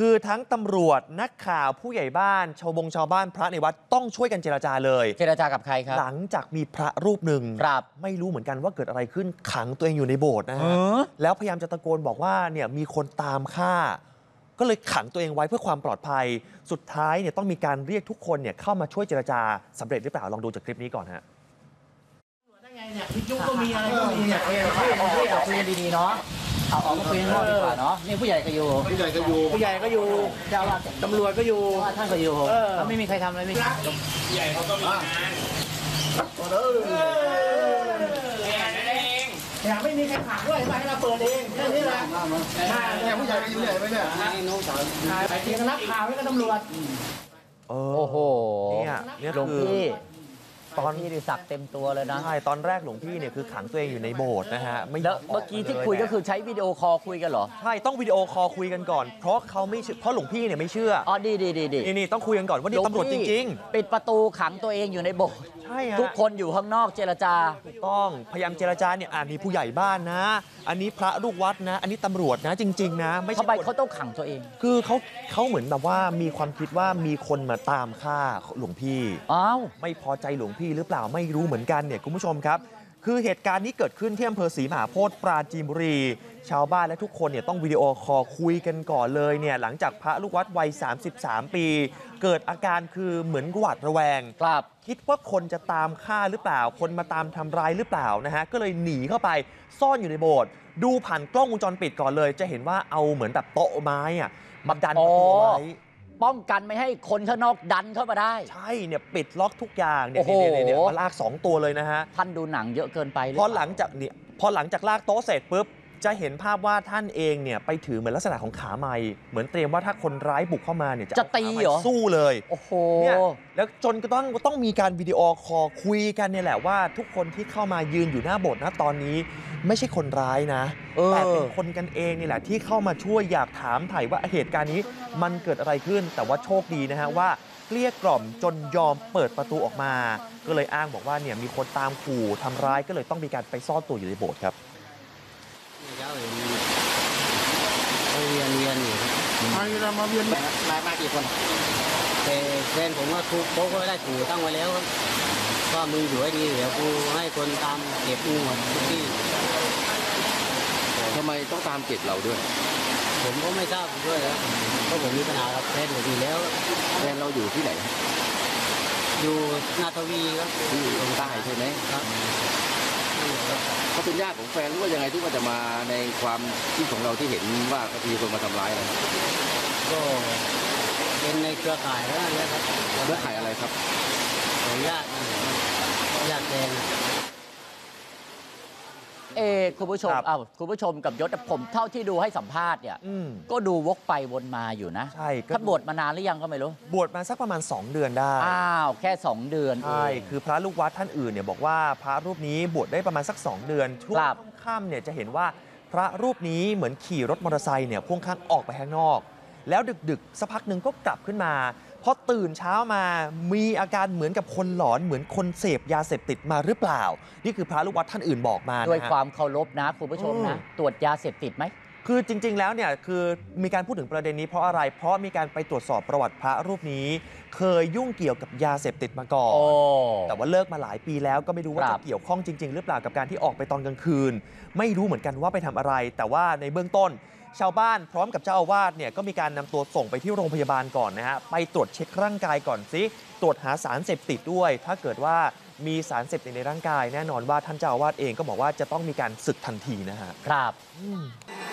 คือทั้งตำรวจนักข่าวผู้ใหญ่บ้านชาวบ้านพระในวัดต้องช่วยกันเจรจาเลยเจรจากับใครครับหลังจากมีพระรูปหนึ่งไม่รู้เหมือนกันว่าเกิดอะไรขึ้นขังตัวเองอยู่ในโบสถ์นะฮะแล้วพยายามจะตะโกนบอกว่าเนี่ยมีคนตามฆ่าก็เลยขังตัวเองไว้เพื่อความปลอดภัยสุดท้ายเนี่ยต้องมีการเรียกทุกคนเนี่ยเข้ามาช่วยเจรจาสำเร็จหรือเปล่าลองดูจากคลิปนี้ก่อนฮะพี่จุ๊กก็มีอะไรก็มีเนี่ยคุยกันดีๆเนาะเอาออกมาคุยกันดีกว่าเนาะนี่ผู้ใหญ่ก็อยู่ผู้ใหญ่ก็อยู่เจ้าตำรวจก็อยู่ท่านก็อยู่แล้วไม่มีใครทำอะไรไม่ใหญ่เขาก็มีงานเนี่ยไม่มีใครขังด้วยมาให้เราเปิดเองแค่นี้แหละเนี่ยผู้ใหญ่ก็อยู่ใหญ่ไปเนี่ยน้องสาวไปทีนักข่าวแล้วก็ตำรวจโอ้โหเนี่ยหลวงพี่ตอนที่สักเต็มตัวเลยนะใช่ตอนแรกหลวงพี่เนี่ยคือขังตัวเองอยู่ในโบสถ์นะฮะแล้วเมื่อกี้ที่คุยก็คือใช้วิดีโอคอลคุยกันเหรอใช่ต้องวิดีโอคอลคุยกันก่อนเพราะเขาไม่เพราะหลวงพี่เนี่ยไม่เชื่อดีนี่ต้องคุยกันก่อนว่านี่ตำรวจจริงๆปิดประตูขังตัวเองอยู่ในโบสถ์ใช่ฮะทุกคนอยู่ข้างนอกเจรจาถูกต้องพยายามเจรจาเนี่ยมีผู้ใหญ่บ้านนะอันนี้พระลูกวัดนะอันนี้ตำรวจนะจริงๆนะไม่ใช่ทำไมเขาต้องขังตัวเองคือเขาเหมือนแบบว่ามีความคิดว่ามีคนมาตามฆ่าหลวงพี่ไม่พอใจหลวงพี่หรือเปล่าไม่รู้เหมือนกันเนี่ยคุณผู้ชมครับคือเหตุการณ์นี้เกิดขึ้นที่อำเภอศรีมหาโพธิ์ปราจีนบุรีชาวบ้านและทุกคนเนี่ยต้องวิดีโอคอลคุยกันก่อนเลยเนี่ยหลังจากพระลูกวัดวัย33 ปีเกิดอาการคือเหมือนหวาดระแวงคิดว่าคนจะตามฆ่าหรือเปล่าคนมาตามทำร้ายหรือเปล่านะฮะก็เลยหนีเข้าไปซ่อนอยู่ในโบสถ์ดูผ่านกล้องวงจรปิดก่อนเลยจะเห็นว่าเอาเหมือนแบบโต๊ะไม้มาดันประตูไว้ป้องกันไม่ให้คนข้างนอกดันเข้ามาได้ใช่เนี่ยปิดล็อกทุกอย่างเนี่ยมาลาก2 ตัวเลยนะฮะท่านดูหนังเยอะเกินไปพอหลังจากลากโต๊ะเสร็จปุ๊บจะเห็นภาพว่าท่านเองเนี่ยไปถือเหมือนลักษณะของขาไม้เหมือนเตรียมว่าถ้าคนร้ายบุกเข้ามาเนี่ยจะตีเหรอสู้เลยโอ้โหเนี่ยแล้วจนก็ต้องมีการวิดีโอคอลคุยกันเนี่ยแหละว่าทุกคนที่เข้ามายืนอยู่หน้าโบสถ์นะตอนนี้ไม่ใช่คนร้ายนะแต่เป็นคนกันเองนี่แหละที่เข้ามาช่วยอยากถามไถ่ว่าเหตุการณ์นี้มันเกิดอะไรขึ้นแต่ว่าโชคดีนะฮะว่าเกลี้ยกล่อมจนยอมเปิดประตูออกมาก็เลยอ้างบอกว่าเนี่ยมีคนตามขู่ทำร้ายก็เลยต้องมีการไปซ่อนตัวอยู่ในโบสถ์ครับเรียนอยู่มาเรียนมากี่คนแต่แฟนผมก็โต๊ะก็ได้ขู่ตั้งไว้แล้วว่ามึงอยู่ให้ดีเดี๋ยวกูให้คนตามเก็บมึงหมดที่ทำไมต้องตามเก็บเราด้วยผมก็ไม่ทราบด้วยแล้วเพราะผมมีปัญหากับแฟนผมอยู่แล้วแฟนเราอยู่ที่ไหนอยู่นาทวีครับอยู่ตรงใต้ใช่ไหมครับเขาเป็นญาติของแฟนหรือว่ายังไงที่ว่าจะมาในความที่ของเราที่เห็นว่ามีคนมาทำร้ายเราก็เป็นในเครือข่ายแล้วนะครับเครือข่ายอะไรครับของญาติแฟนคุณผู้ชมคุณผู้ชมกับยศผมเท่าที่ดูให้สัมภาษณ์เนี่ยก็ดูวกไปวนมาอยู่นะใช่ท่านบวชมานานหรือยังก็ไม่รู้บวชมาสักประมาณ2 เดือนได้แค่2 เดือนใช่คือพระลูกวัดท่านอื่นเนี่ยบอกว่าพระรูปนี้บวชได้ประมาณสัก2 เดือนช่วงค่ำเนี่ยจะเห็นว่าพระรูปนี้เหมือนขี่รถมอเตอร์ไซค์เนี่ยพ่วงข้างออกไปข้างนอกแล้วดึกสักพักหนึ่งก็กลับขึ้นมาพอตื่นเช้ามามีอาการเหมือนกับคนหลอนเหมือนคนเสพยาเสพติดมาหรือเปล่านี่คือพระลูกวัดท่านอื่นบอกมาด้วยความเคารพนะคุณผู้ชมนะตรวจยาเสพติดไหมคือจริงๆแล้วเนี่ยคือมีการพูดถึงประเด็นนี้เพราะอะไรเพราะมีการไปตรวจสอบประวัติพระรูปนี้เคยยุ่งเกี่ยวกับยาเสพติดมาก่อนแต่ว่าเลิกมาหลายปีแล้วก็ไม่รู้ว่าจะเกี่ยวข้องจริงๆหรือเปล่ากับการที่ออกไปตอนกลางคืนไม่รู้เหมือนกันว่าไปทำอะไรแต่ว่าในเบื้องต้นชาวบ้านพร้อมกับเจ้าอาวาสเนี่ยก็มีการนำตัวส่งไปที่โรงพยาบาลก่อนนะฮะไปตรวจเช็คร่างกายก่อนสิตรวจหาสารเสพติดด้วยถ้าเกิดว่ามีสารเสพติดในร่างกายแน่นอนว่าท่านเจ้าอาวาสเองก็บอกว่าจะต้องมีการสึกทันทีนะฮะครับ